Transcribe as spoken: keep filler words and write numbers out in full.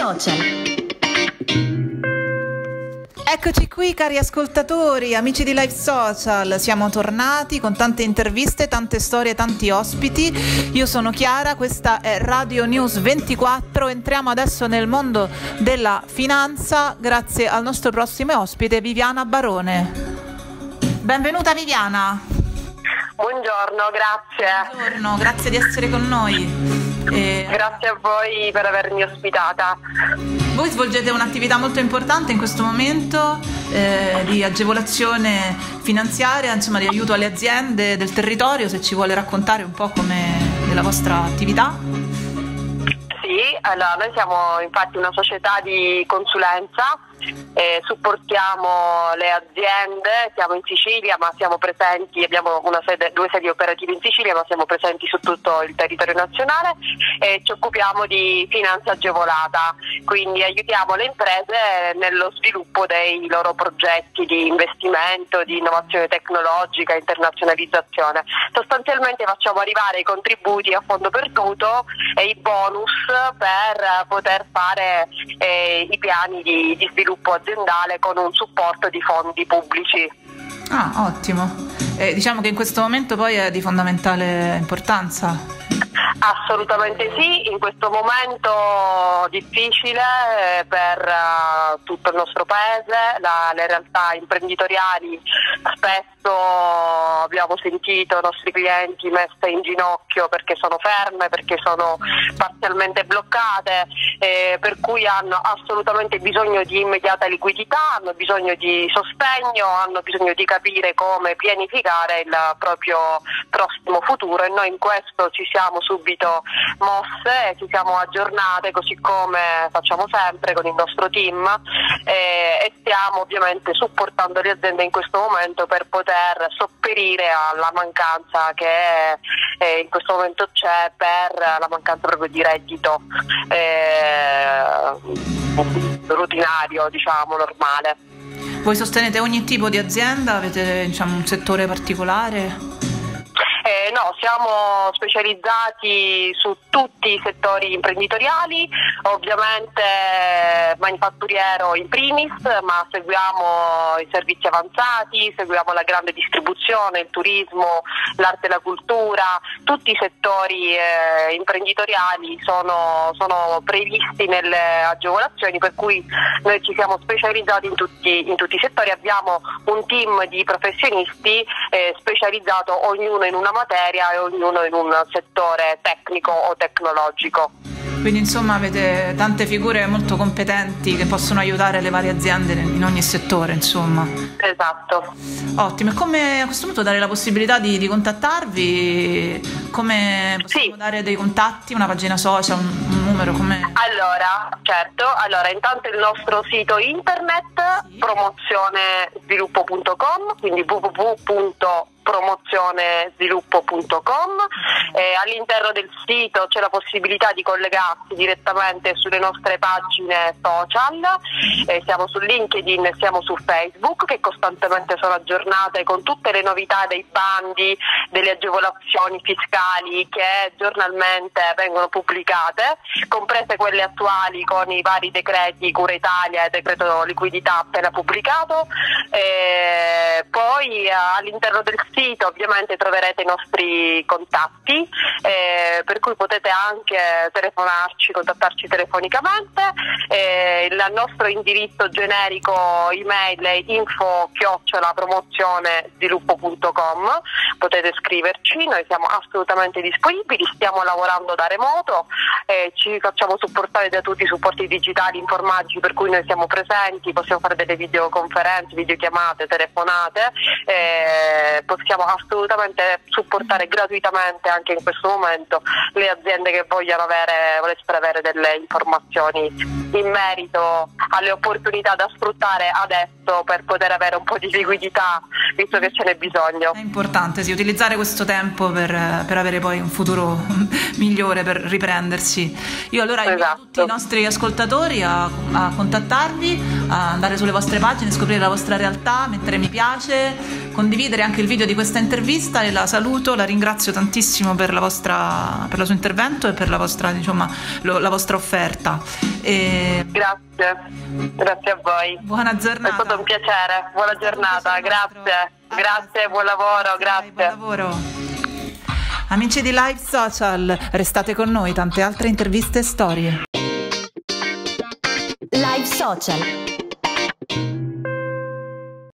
Social. Eccoci qui cari ascoltatori, amici di Live Social, siamo tornati con tante interviste, tante storie, tanti ospiti. Io sono Chiara, questa è Radio News ventiquattro, entriamo adesso nel mondo della finanza grazie al nostro prossimo ospite Viviana Barone. Benvenuta Viviana. Buongiorno, grazie. Buongiorno, grazie di essere con noi. E... Grazie a voi per avermi ospitata. Voi svolgete un'attività molto importante in questo momento eh, di agevolazione finanziaria, insomma di aiuto alle aziende del territorio, se ci vuole raccontare un po' come della vostra attività. Sì, allora noi siamo infatti una società di consulenza. Eh, supportiamo le aziende, siamo in Sicilia ma siamo presenti, abbiamo una sede, due sedi operative in Sicilia ma siamo presenti su tutto il territorio nazionale e ci occupiamo di finanza agevolata, quindi aiutiamo le imprese nello sviluppo dei loro progetti di investimento, di innovazione tecnologica, internazionalizzazione. Sostanzialmente facciamo arrivare i contributi a fondo perduto e i bonus per poter fare eh, i piani di, di sviluppo aziendale con un supporto di fondi pubblici. Ah, ottimo. Eh, diciamo che in questo momento poi è di fondamentale importanza. Assolutamente sì, in questo momento difficile per uh, tutto il nostro paese, la, le realtà imprenditoriali spesso abbiamo sentito i nostri clienti messe in ginocchio perché sono ferme, perché sono parzialmente bloccate, eh, per cui hanno assolutamente bisogno di immediata liquidità, hanno bisogno di sostegno, hanno bisogno di capire come pianificare il proprio prossimo futuro e noi in questo ci siamo subito mosse e ci siamo aggiornate così come facciamo sempre con il nostro team eh, e stiamo ovviamente supportando le aziende in questo momento per poter sopperire alla mancanza che eh, in questo momento c'è per la mancanza proprio di reddito eh, rutinario, diciamo, normale. Voi sostenete ogni tipo di azienda? Avete, diciamo, un settore particolare? Eh, no, siamo specializzati su tutti i settori imprenditoriali, ovviamente manifatturiero in primis, ma seguiamo i servizi avanzati, seguiamo la grande distribuzione, il turismo, l'arte e la cultura, tutti i settori eh, imprenditoriali sono, sono previsti nelle agevolazioni, per cui noi ci siamo specializzati in tutti, in tutti i settori, abbiamo un team di professionisti eh, specializzato ognuno in una materia e ognuno in un settore tecnico o tecnologico. Quindi insomma avete tante figure molto competenti che possono aiutare le varie aziende in ogni settore, insomma. Esatto. Ottimo, e come a questo punto dare la possibilità di, di contattarvi? Come possiamo sì. dare dei contatti, una pagina social, un, un numero? Come... Allora, certo, allora intanto il nostro sito internet sì. promozionesviluppo punto com, quindi w w w punto promozionesviluppo punto com. Eh, all'interno del sito c'è la possibilità di collegarsi direttamente sulle nostre pagine social, eh, siamo su LinkedIn e siamo su Facebook che costantemente sono aggiornate con tutte le novità dei bandi, delle agevolazioni fiscali che giornalmente vengono pubblicate, comprese quelle attuali con i vari decreti Cura Italia e decreto liquidità appena pubblicato. Eh, poi eh, all'interno del sito ovviamente troverete i nostri contatti, eh, per cui potete anche telefonarci, contattarci telefonicamente. Eh, il nostro indirizzo generico email è info chiocciola promozionesviluppo punto com, potete scriverci, noi siamo assolutamente disponibili, stiamo lavorando da remoto, eh, ci facciamo supportare da tutti i supporti digitali informatici per cui noi siamo presenti, possiamo fare delle videoconferenze, videochiamate, telefonate, eh, possiamo assolutamente supportare gratuitamente anche in questo momento le aziende che vogliono avere, volessero avere delle informazioni in merito alle opportunità da sfruttare adesso per poter avere un po' di liquidità, visto che ce n'è bisogno. È importante sì, utilizzare questo tempo per, per avere poi un futuro migliore, per riprendersi. sì. Io allora invito Esatto. tutti i nostri ascoltatori a, a contattarvi, a andare sulle vostre pagine, scoprire la vostra realtà, mettere mi piace, condividere anche il video di questa intervista, e la saluto, la ringrazio tantissimo per la vostra, per il suo intervento e per la vostra, diciamo, lo, la vostra offerta. E... Grazie, grazie a voi. Buona giornata. È stato un piacere, buona giornata, grazie, grazie, buon lavoro, grazie. Buon lavoro. Amici di Live Social, restate con noi, tante altre interviste e storie. Live Social.